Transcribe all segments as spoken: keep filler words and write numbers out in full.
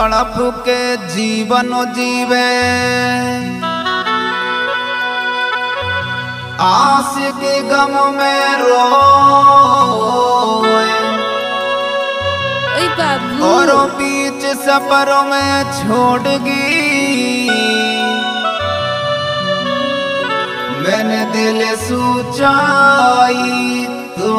तड़प के जीवन जीवे, आस के गम में रोए, और बीच सफरों में छोड़गी मैंने दिल सूचाई तो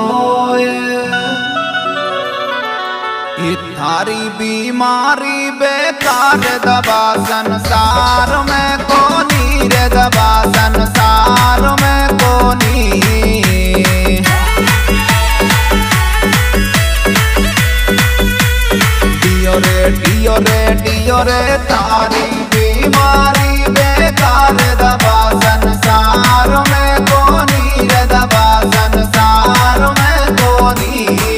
थारी बीमारी बेकार दबा संसार में कोनी रे दबा संसार में कोनी। डियो रे डियो रे डियो रे थारी बीमारी बेकार दबा संसार में कोनी रे दबा संसार में कोनी।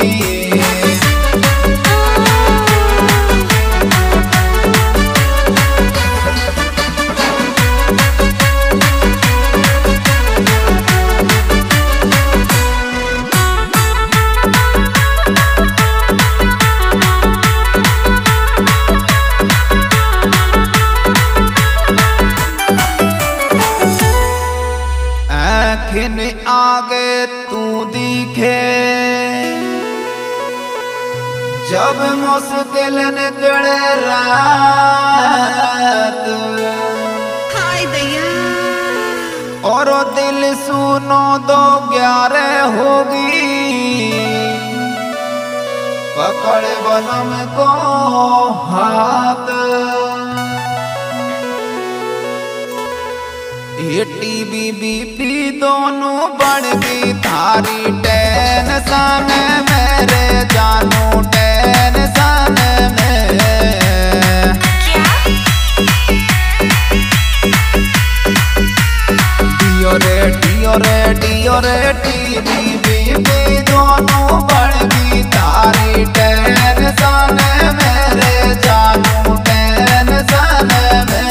आगे तू दिखे जब मुश्किल निकले रात, हाय दैया और दिल सुनो दो ग्यारह होगी पकड़ बनम को हाथ। टीबी बीपी दोनों बढ़ गई थारी टेंशन मेरे जानू टेंशन में। डियो रे डियो रे डियो रे टीबी बीपी दोनों बढ़ गई थारी टेंशन मेरे जानू टेंशन में।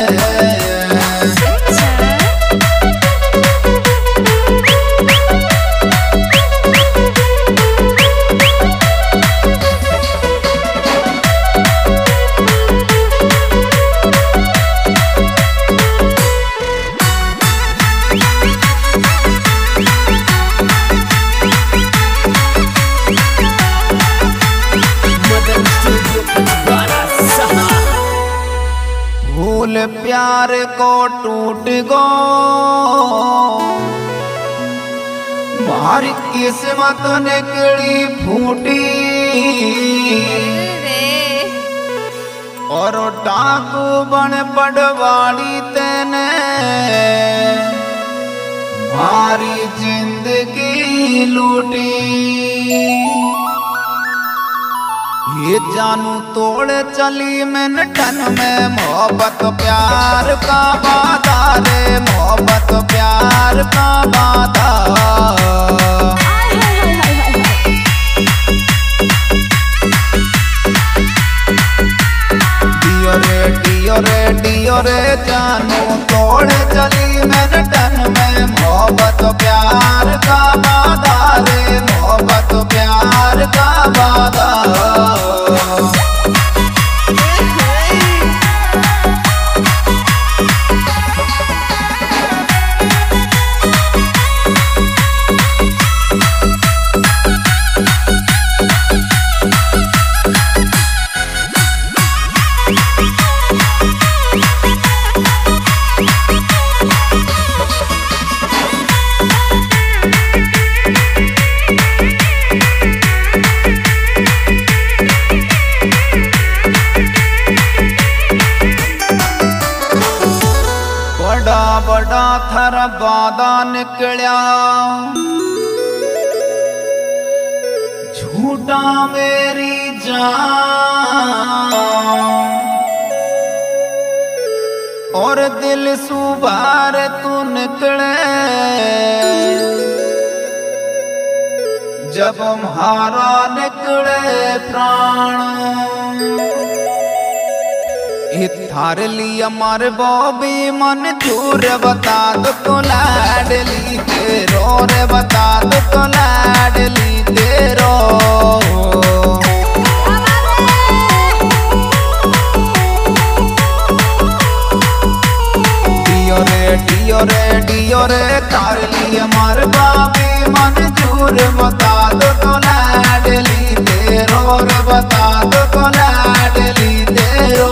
प्यार को टूट गो मारी किस्मत निकली फूटी, और डाकू बन पड़वाड़ी तेने मारी जिंदगी लूटी। ये जानू तोड़ चली मैंने ठन में मोहब्बत प्यार का वादा रे मोहब्बत प्यार का वादा। डियो रे डियो रे डियो रे जानू तोड़ चली मैंने ठन में मोहब्बत प्यार का वादा रे मोहब्बत प्यार का वादा। बड़ा थर वादा निकलिया झूठा मेरी जान, और दिल सुबार तू निकले जब हमारा निकले प्राण। थार लिया मार बॉबी मन चूर बता दो तो लाडली तेरो रे बता दो तो लाडली तेरो। डियो रे डियो रे कर लिए मार बाबी मंजूर बता दो तो लाडली तेरो रे बता दो तो लाडली तेरो।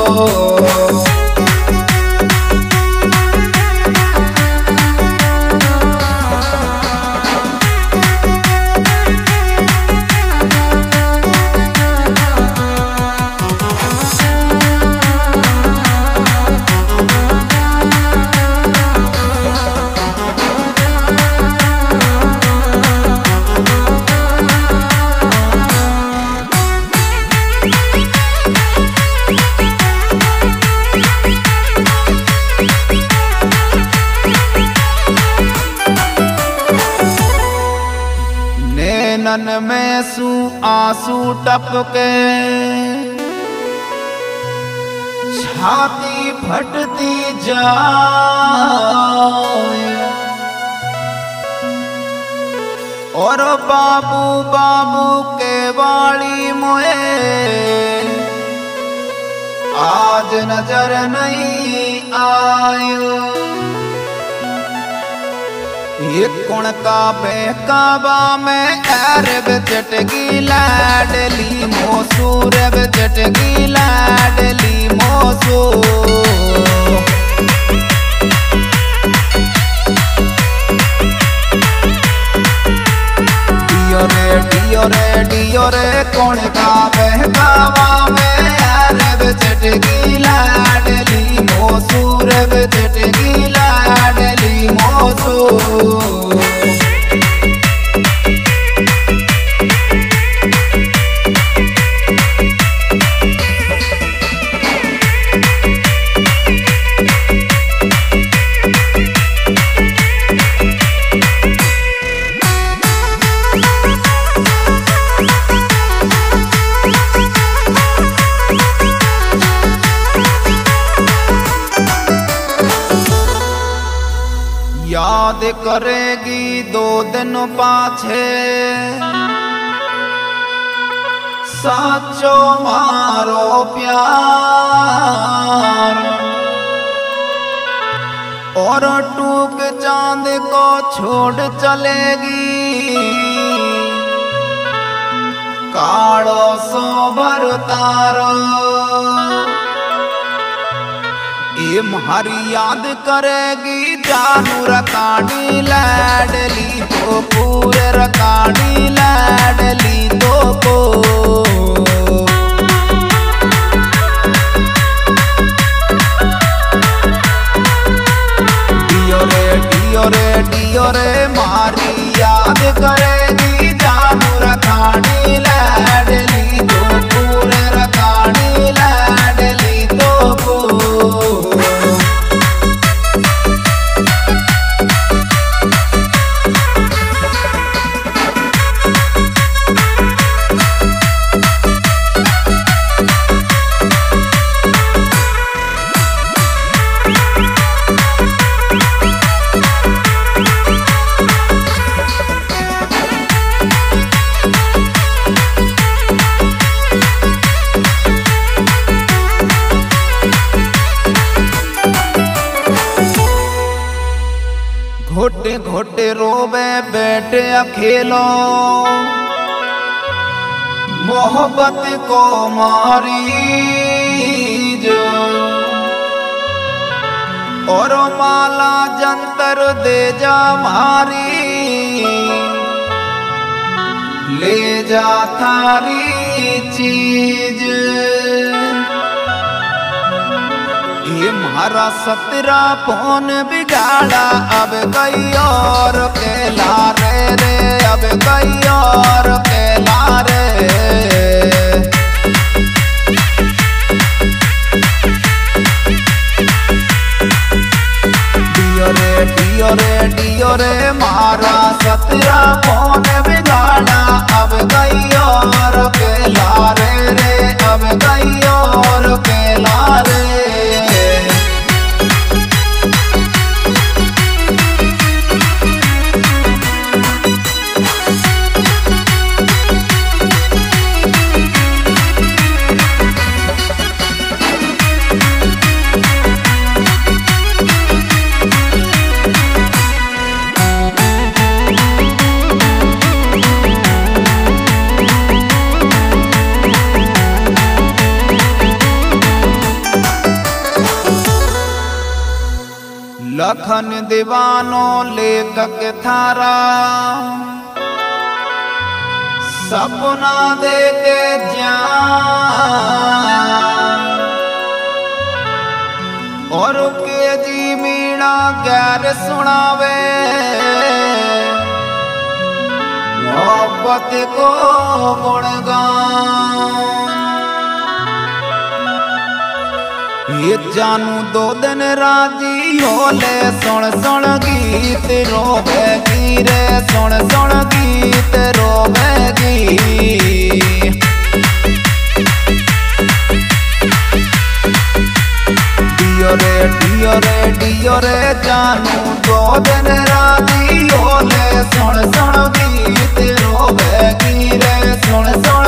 नैनन में सू आंसू टपके छाती फटती जाए और बाबू बाबू के वाली मोए आज नजर नहीं आयो। ये कौन का बेकाबा में अरब चटगी लाडली मोसू रब चटगी लाडली मोसू। डियो रे डियो रे डियो रे कौन का बेकाबा में अरब चटगी लाडली मोसू रब चटगी लाडली मोसू। याद करेगी दो दिन पाछे साचो मारो प्यार और टूक चांद को छोड़ चलेगी काड़ो सोबर तारो। ये म्हारी याद करेगी जानू रकानी लाडली तो पूरे रकानी लाडली तो को। डियो रे डियो रे डियो रे मारी याद करेगी जानू रकानी लाडली तो पूरे रकानी लाडली तो को। घोटे घोटे रोवे बैठे अकेलो मोहब्बत को मारी जो और माला जंतर दे जा मारी ले जा थारी चीज। ये म्हारा सतरा फोन बिगाड़ा अब कई और के लारे रे अब कई और के लारे। डियो रे डियो रे डियो रे मारा सतरा फोन बिगाड़ा अब कई और के लारे रे अब कई और के लारे। लखन दीवानो लेखक थारा सपना दे के जान और के जी मीणा गैर सुनावे मोहब्बत को गुणगान। ये जानू दो दिन राजी होले सुन सुन गीत रोवेगी रे सुन सुन गीत रोवेगी। डियो रे डियो रे डियो रे जानू दो दिन राजी होले सुन सुन गीत रोवेगी रे सुन सुन